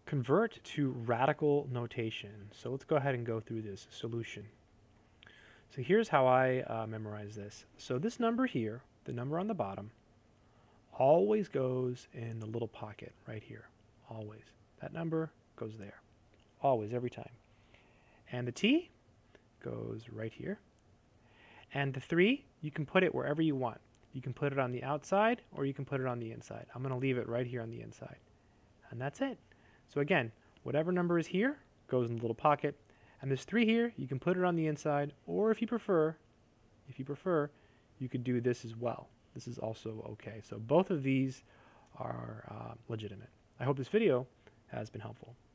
convert to radical notation. So let's go ahead and go through this solution. So here's how I memorize this. So this number here, the number on the bottom, always goes in the little pocket right here. Always. That number goes there. Always, every time. And the t goes right here. And the 3, you can put it wherever you want. You can put it on the outside or you can put it on the inside. I'm going to leave it right here on the inside. And that's it. So again, whatever number is here goes in the little pocket. And this 3 here, you can put it on the inside, or if you prefer, you could do this as well. This is also okay. So both of these are legitimate. I hope this video has been helpful.